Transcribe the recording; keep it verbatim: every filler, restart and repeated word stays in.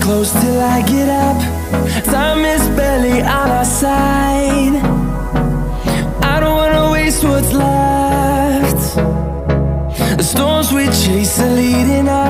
close till I get up. Time is barely on our side. I don't wanna waste what's left. The storms we chase are leading us.